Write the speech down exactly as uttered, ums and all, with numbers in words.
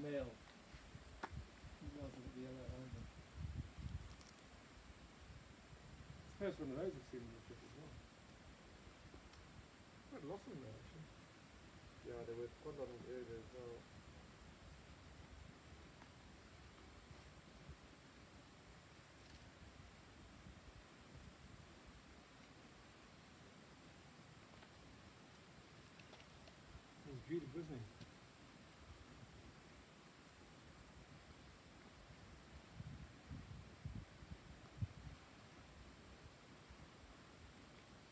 male. Females have got the yellow either. It's the first one of those I've seen in the trip as well. Quite lost them there actually. Yeah, there were quite a lot of areas as well. He's beautiful, isn't he?